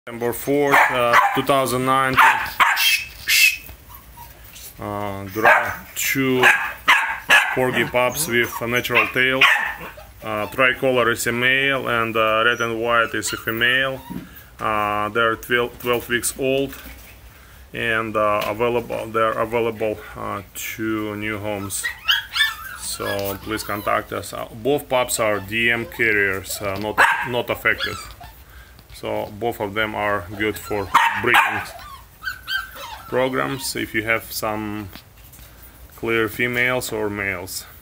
September 4th, 2009. Two corgi pups with a natural tail. Tricolor is a male and red and white is a female. They're 12 weeks old and they're available to new homes. So please contact us. Both pups are DM carriers, not affected. So both of them are good for breeding programs if you have some clear females or males.